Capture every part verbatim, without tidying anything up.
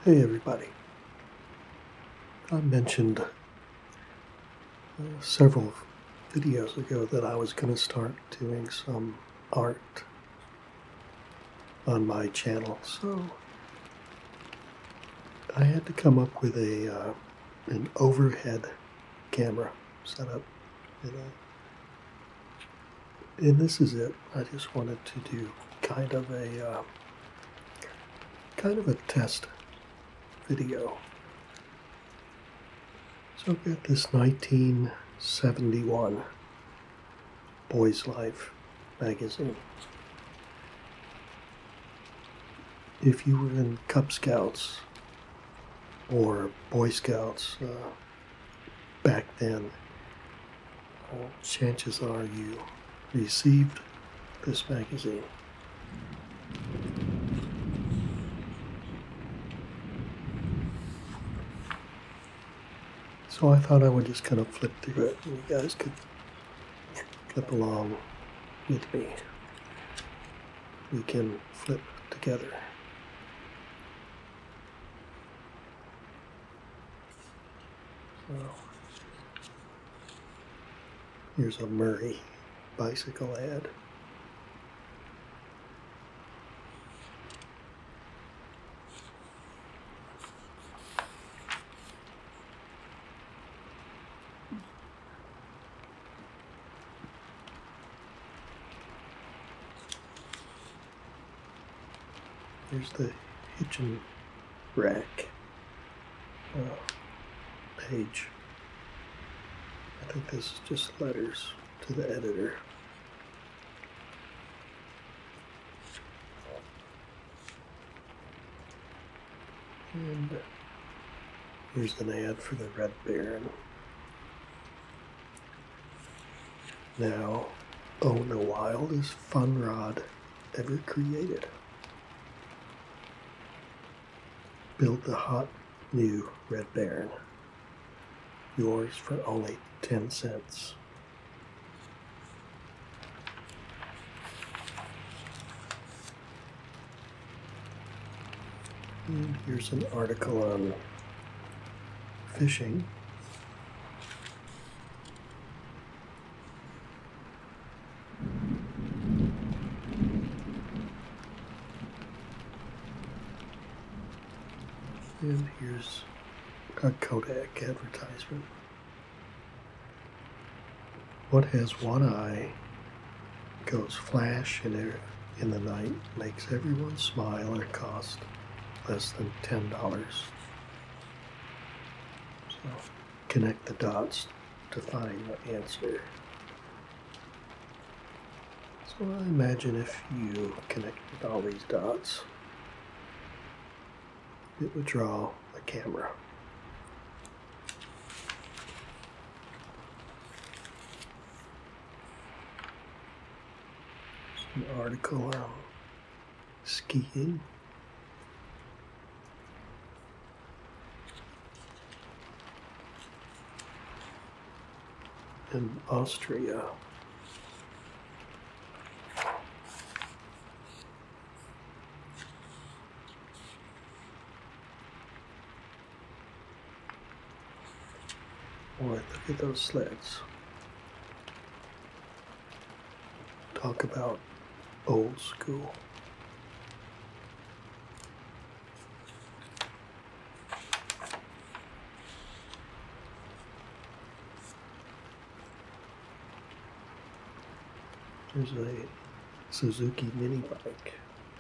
Hey everybody. I mentioned uh, several videos ago that I was going to start doing some art on my channel, so I had to come up with a uh, an overhead camera setup, you know. And this is it. I just wanted to do kind of a uh, kind of a test video. So I've got this nineteen seventy-one Boy's Life magazine. If you were in Cub Scouts or Boy Scouts uh, back then, uh, chances are you received this magazine. So I thought I would just kind of flip through it and you guys could flip along with me. We can flip together. So here's a Murray bicycle ad. Here's the hitching rack uh, page. I think this is just letters to the editor. And here's an ad for the Red Baron. Now, own the wildest fun rod ever created. Build the hot new Red Baron. Yours for only ten cents. And here's an article on fishing. And here's a Kodak advertisement. What has one eye, goes flash in, air, in the night, makes everyone smile and cost less than ten dollars. So connect the dots to find the answer. So I imagine if you connected all these dots, it would draw a camera. An article on skiing. In Austria. Boy, look at those sleds. Talk about old school. There's a Suzuki mini bike.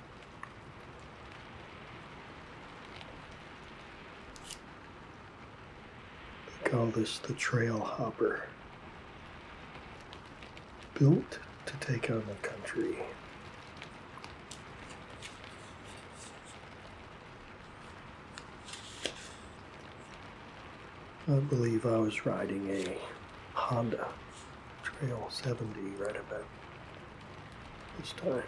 They call this the Trail Hopper. Built to take on the country. I believe I was riding a Honda Trail seventy right about this time.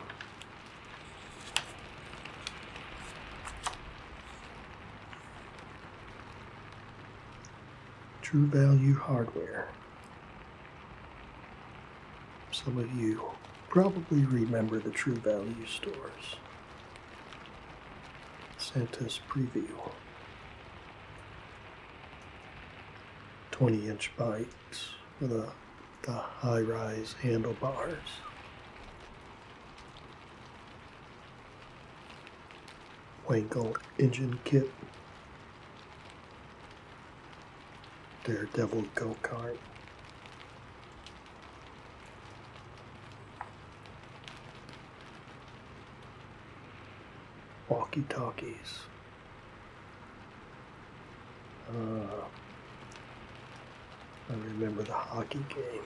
True Value Hardware. Some of you probably remember the True Value stores. Santa's preview. twenty inch bikes with a, the high-rise handlebars. Wankel engine kit. Daredevil go-kart. Walkie-talkies. Uh, I remember the hockey game.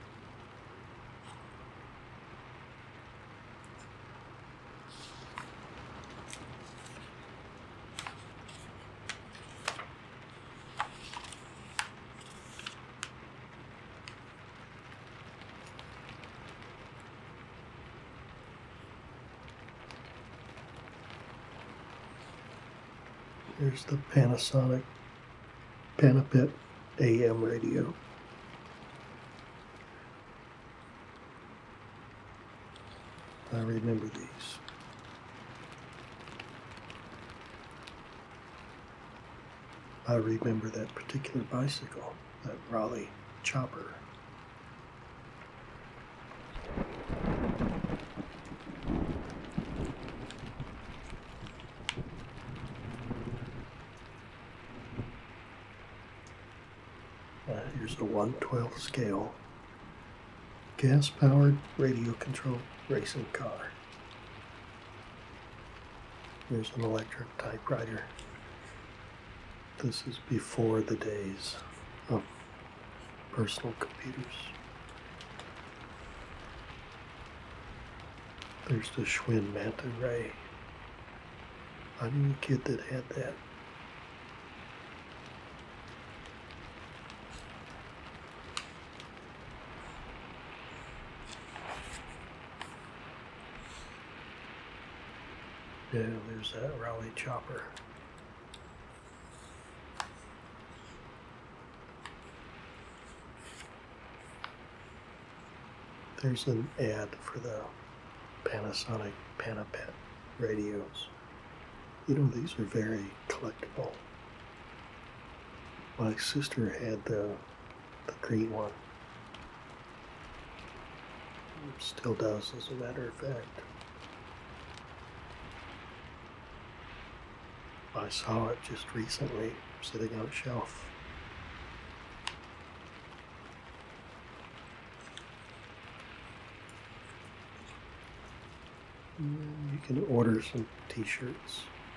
Here's the Panasonic Panapit A M radio. I remember these. I remember that particular bicycle, that Raleigh chopper. Uh, here's a one twelfth scale gas-powered radio-controlled racing car. Here's an electric typewriter. This is before the days of personal computers. There's the Schwinn Manta Ray. I knew a kid that had that. Yeah, there's that Raleigh chopper. There's an ad for the Panasonic Panapet radios. You know, these are very collectible. My sister had the, the green one. Still does, as a matter of fact. I saw it just recently, sitting on a shelf. You can order some t-shirts.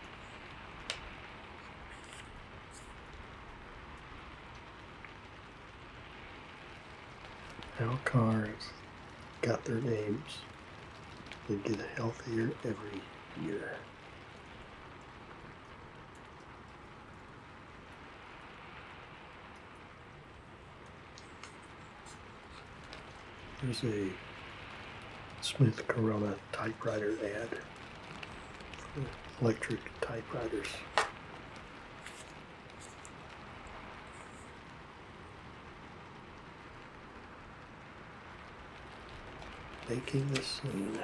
How cars got their names and get healthier every year. There's a Smith Corona typewriter ad for electric typewriters. Making the scene.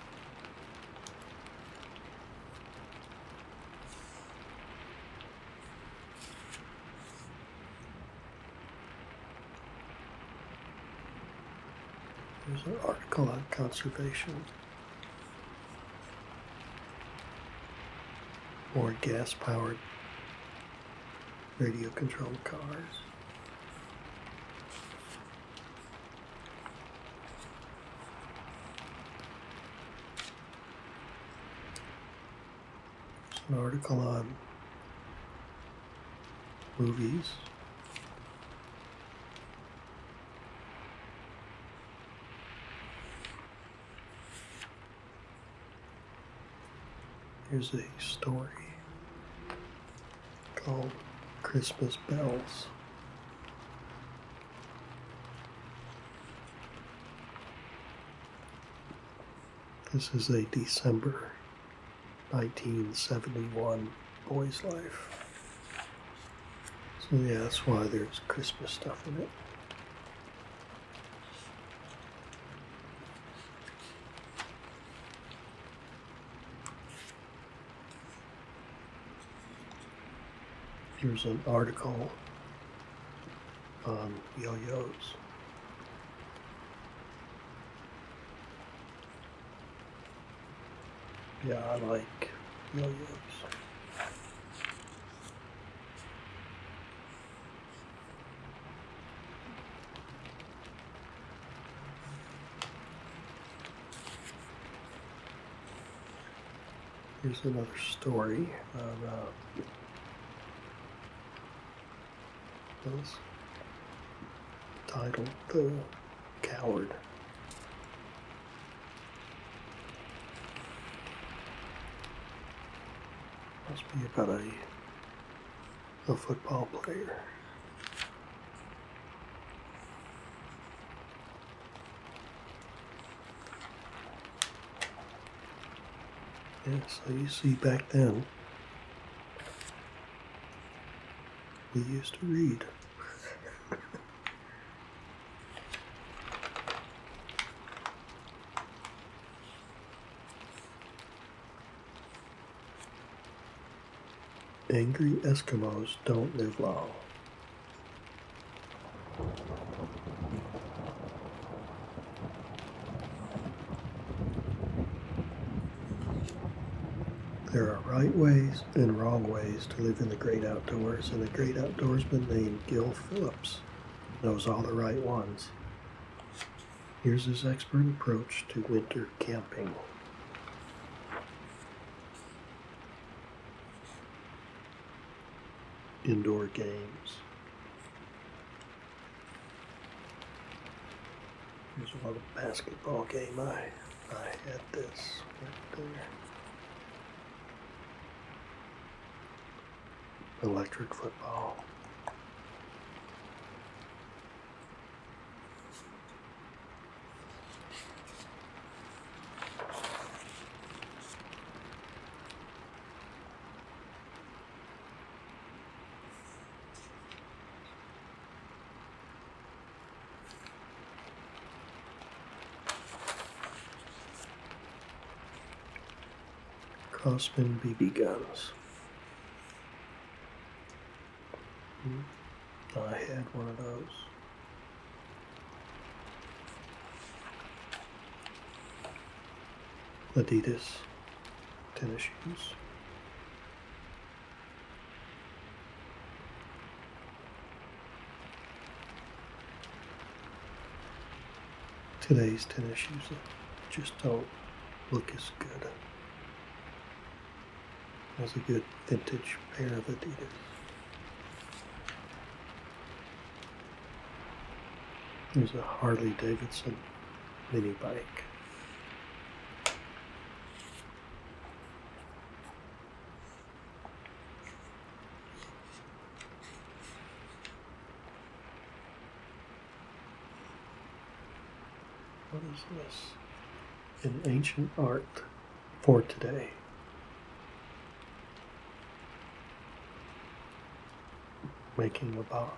There's an article on conservation. More gas-powered radio-controlled cars. There's an article on movies. Here's a story called Christmas Bells. This is a December nineteen seventy-one boy's life. So yeah, that's why there's Christmas stuff in it. Here's an article on yo-yos. Yeah, I like yo-yos. Here's another story about this titled The Coward. Must be about a, a football player. Yeah, so you see back then, we used to read. Angry Eskimos don't live long. There are right ways and wrong ways to live in the great outdoors, and the great outdoorsman named Gil Phillips knows all the right ones. Here's his expert approach to winter camping. Indoor games. Here's a little basketball game. I, I had this right there. Electric football. Crossman B B guns. I had one of those. Adidas tennis shoes. Today's tennis shoes just don't look as good as a good vintage pair of Adidas. There's a Harley Davidson mini bike. What is this? An ancient art for today. Making a box.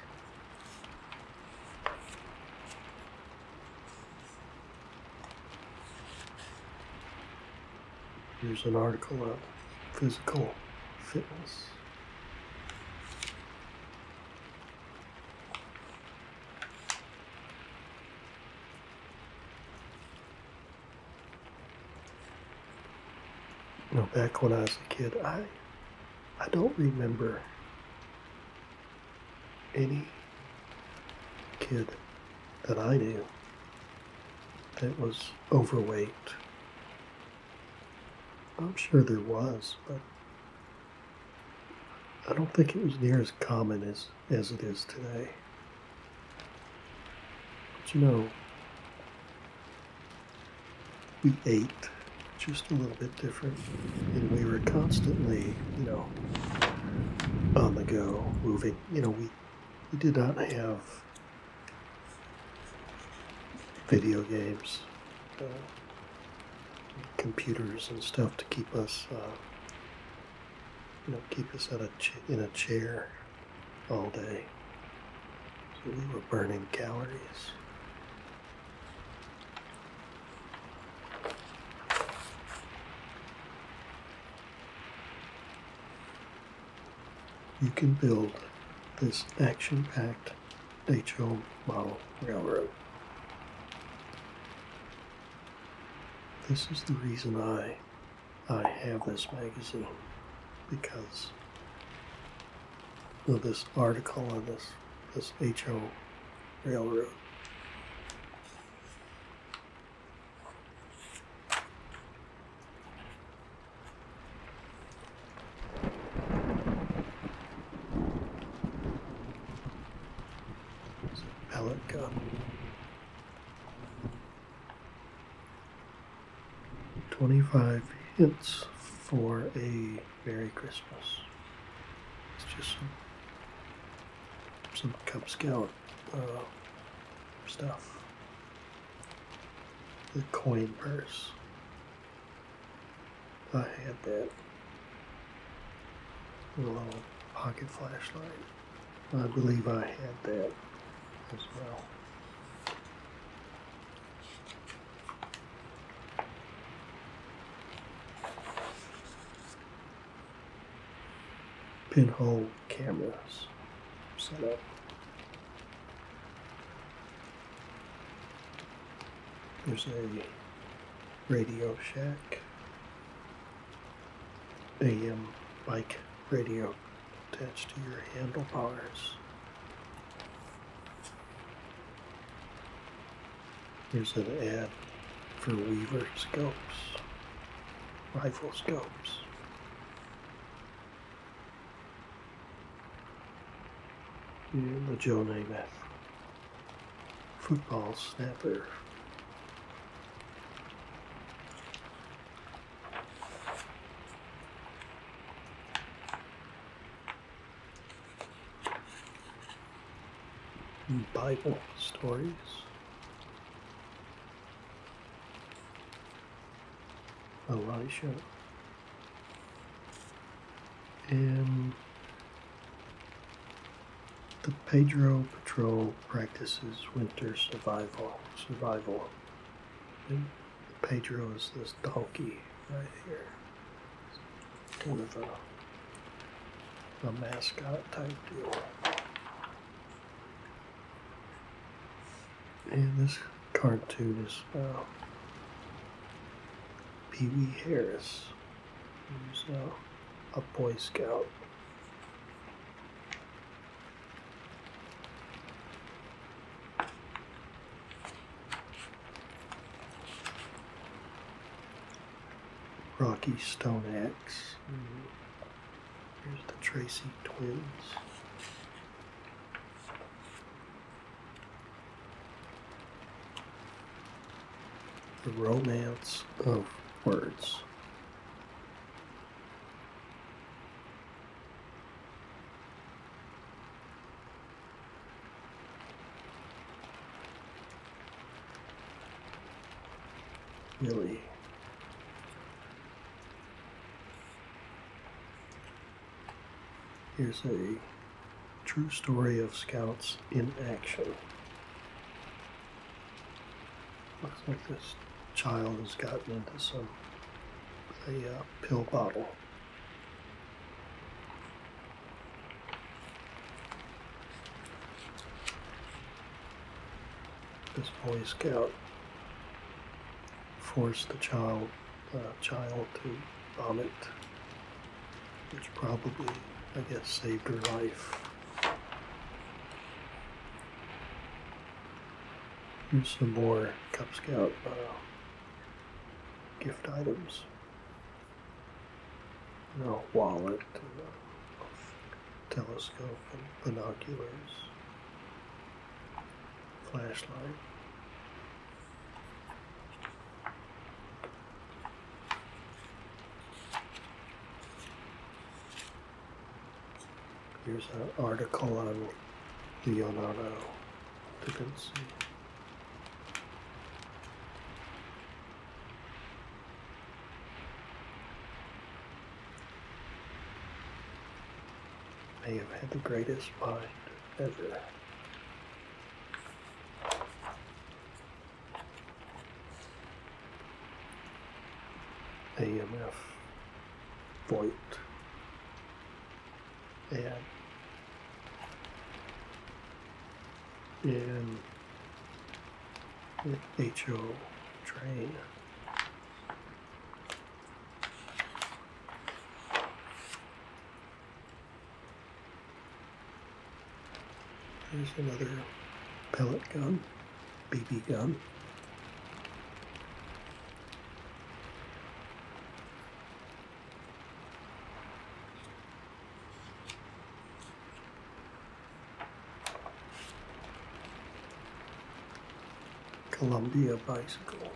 Here's an article on physical fitness. You know, back when I was a kid, I I don't remember any kid that I knew that was overweight. I'm sure there was, but I don't think it was near as common as, as it is today. But you know, we ate just a little bit different, and we were constantly, you know, on the go, moving. You know, we, we did not have video games. Uh, computers and stuff to keep us, uh, you know, keep us at a ch in a chair all day. So we were burning calories. You can build this action-packed H O model railroad. This is the reason I I have this magazine, because of this article on this this H O railroad. It's a pellet gun. twenty-five hints for a Merry Christmas. It's just some, some Cub Scout uh, stuff. The coin purse. I had that. A little pocket flashlight. I believe I had that as well. Pinhole cameras set up. There's a Radio Shack A M bike radio attached to your handlebars. There's an ad for Weaver scopes, rifle scopes. And the Joe Namath football snapper. Bible stories. Elisha. And the Pedro Patrol practices winter survival. Survival. And Pedro is this donkey right here. Kind of a, a mascot type deal. And this cartoon is uh, Pee Wee Harris, who's uh, a Boy Scout. Rocky Stone Axe. Here's the Tracy twins. The Romance of Words. Really. Here's a true story of Scouts in action. Looks like this child has gotten into some a uh, pill bottle. This Boy Scout forced the child uh, child to vomit, which probably, I guess, saved her life. Here's some more Cub Scout uh, gift items. You know, wallet, and a telescope, and binoculars, flashlight. Here's an article on Leonardo da Vinci. May have had the greatest mind ever. A M F Voigt and and H O train. There's another pellet gun, B B gun. Columbia bicycles.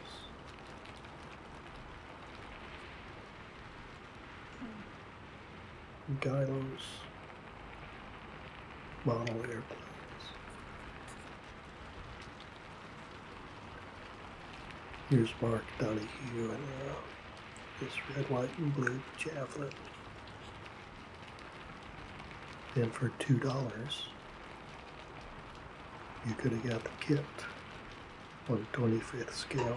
Gylos model airplanes. Here's Mark Donahue and uh, this red, white, and blue Javelin. And for two dollars, you could have got the kit on twenty-fifth scale.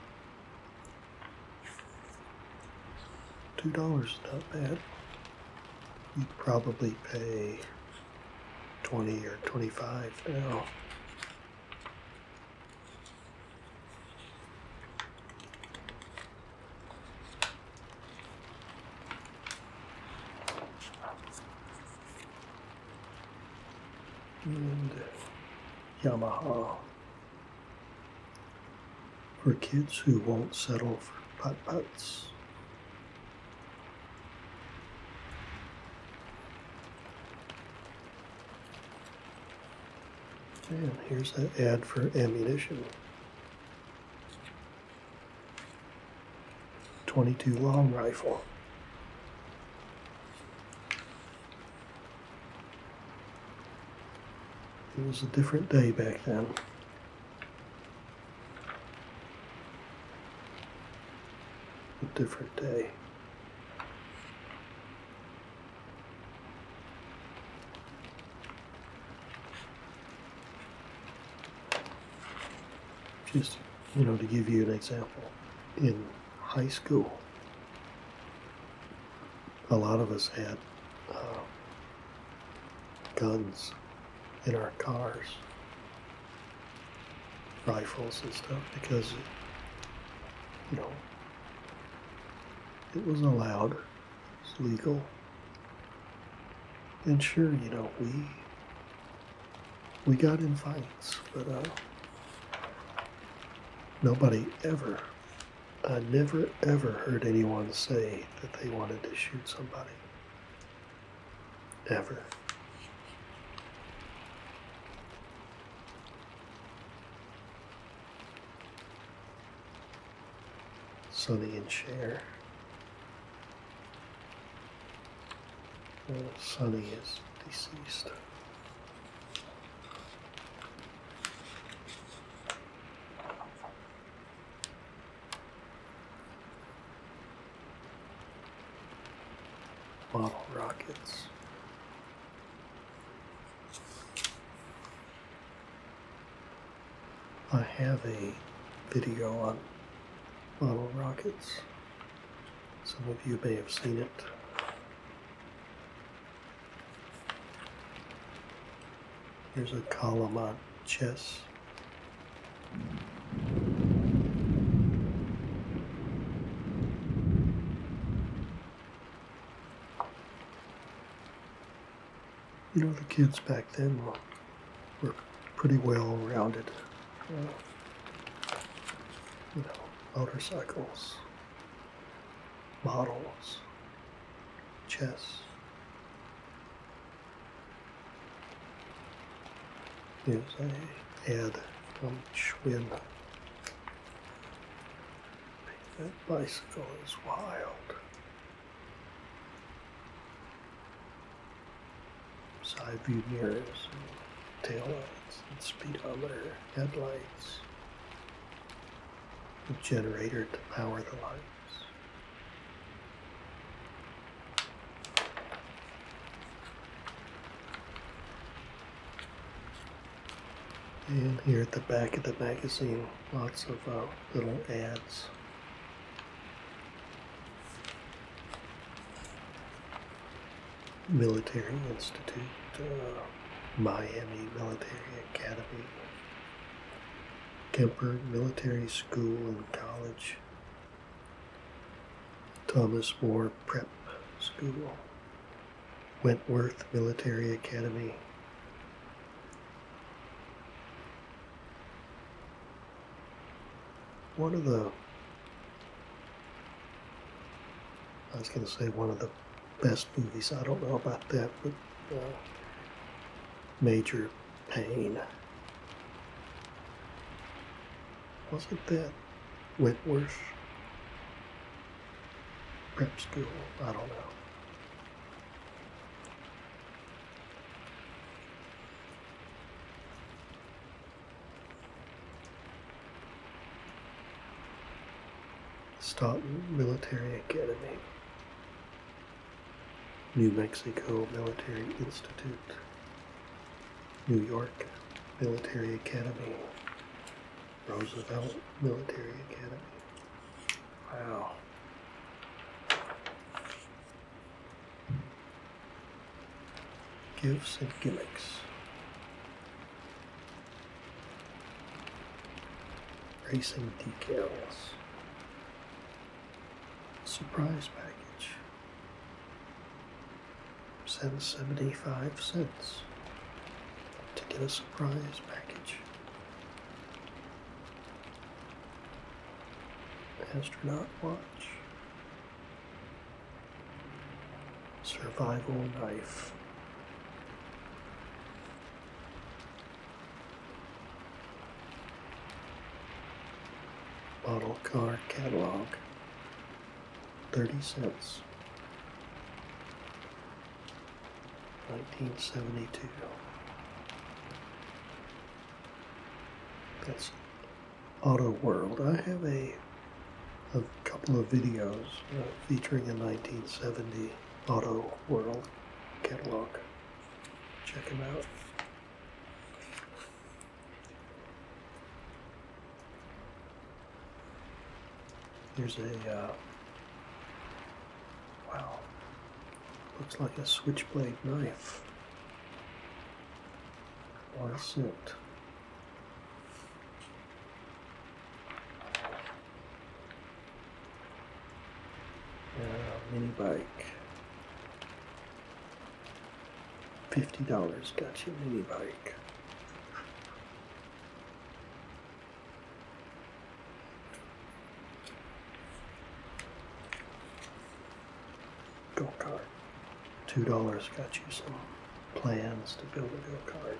Two dollars is not bad. You'd probably pay twenty or twenty-five now. And Yamaha for kids who won't settle for putt-putts. And here's an ad for ammunition. twenty-two long rifle. It was a different day back then. A different day. Just, you know, to give you an example, in high school, a lot of us had uh, guns in our cars, rifles and stuff, because, you know, it was allowed, it was legal. And sure, you know, we we got in fights, but uh, nobody ever, I never ever heard anyone say that they wanted to shoot somebody. Ever. Sonny and Cher. Uh, Sonny is deceased. Model rockets. I have a video on model rockets. Some of you may have seen it. Here's a column on chess. You know, the kids back then were, were pretty well rounded. Uh, you know, motorcycles, models, chess. Here's a ad from Schwinn. That bicycle is wild. Side view mirrors, and tail lights, and speedometer, headlights, a generator to power the lights. And here at the back of the magazine, lots of uh, little ads. Military Institute, uh, Miami Military Academy, Kemper Military School and College, Thomas More Prep School, Wentworth Military Academy, one of the, I was going to say one of the best movies, I don't know about that, but uh, Major Payne. Wasn't that Wentworth Prep School? I don't know. Staunton Military Academy, New Mexico Military Institute, New York Military Academy, Roosevelt Military Academy. Wow. Gifts and gimmicks. Racing decals. Surprise package. Send seventy-five cents to get a surprise package. Astronaut watch. Survival knife. Model car catalog. thirty cents. nineteen seventy-two. That's Auto World. I have a a couple of videos uh, featuring a nineteen seventy Auto World catalog. Check them out. Here's a, uh, wow, looks like a switchblade knife. One cent. Uh, mini bike. Fifty dollars got you a mini bike. Go-kart. Two dollars got you some plans to build a go-kart.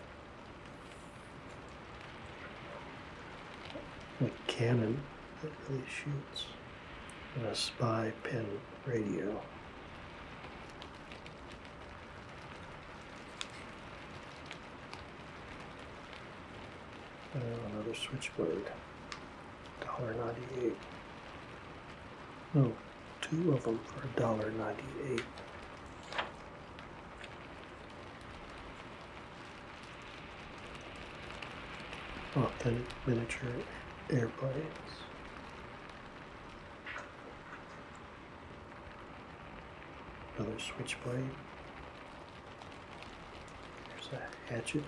A cannon that really shoots. And a spy pen radio. And another switchblade. one dollar ninety-eight. No, two of them for one dollar ninety-eight. Authentic miniature airplanes. Another switchblade. There's a hatchet.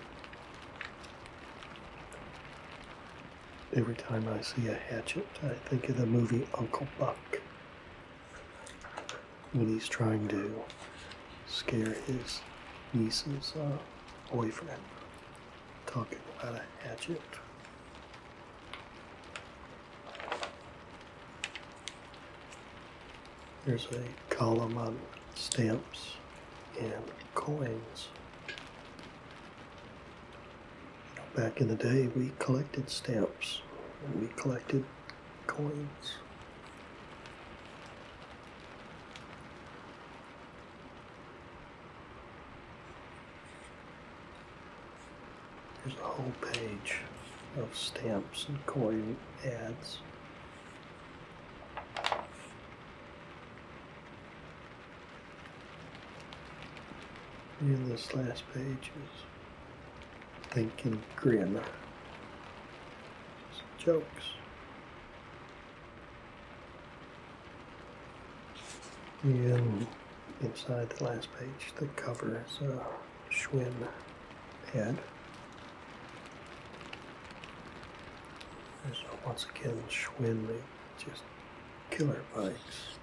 Every time I see a hatchet, I think of the movie Uncle Buck, when he's trying to scare his niece's uh, boyfriend, talking about a hatchet. There's a column on stamps and coins. Back in the day, we collected stamps and we collected coins. There's a whole page of stamps and coin ads. And this last page is Think and Grin. Some jokes. And inside the last page, the cover is a Schwinn head. There's once again Schwinn, just killer bikes.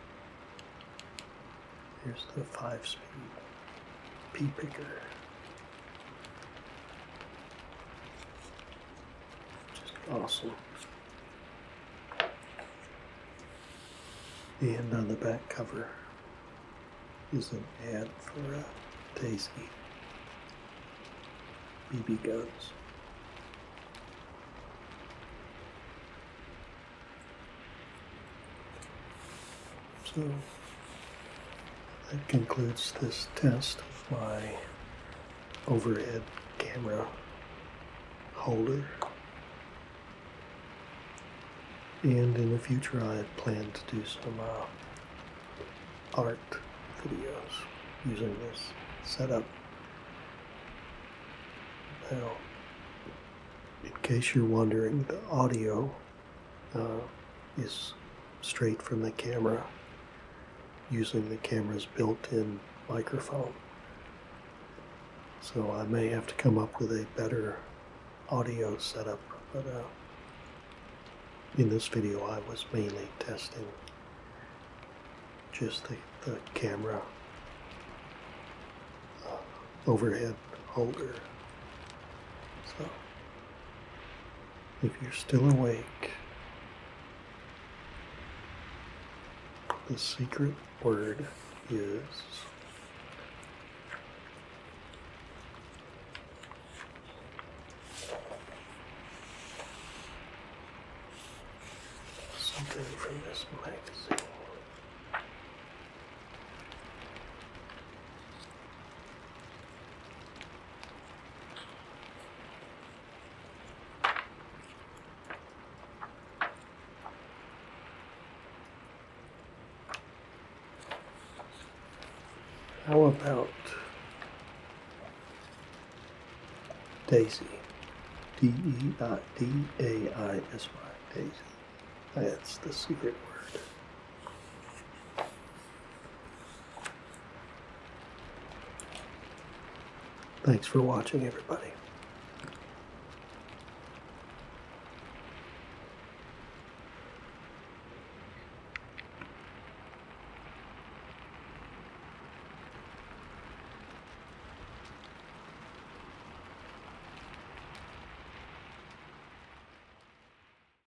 Here's the five-speed pea picker. Just awesome. And on the back cover is an ad for uh, Daisy B B guns. So that concludes this test of my overhead camera holder. And in the future I plan to do some uh, art videos using this setup. Now, in case you're wondering, the audio uh, is straight from the camera using the camera's built-in microphone. So I may have to come up with a better audio setup, but uh, in this video I was mainly testing just the, the camera uh, overhead holder. So, if you're still awake, the secret word is something from this magazine. How about Daisy? D E I D A I S Y, Daisy. That's the secret word. Thanks for watching, everybody.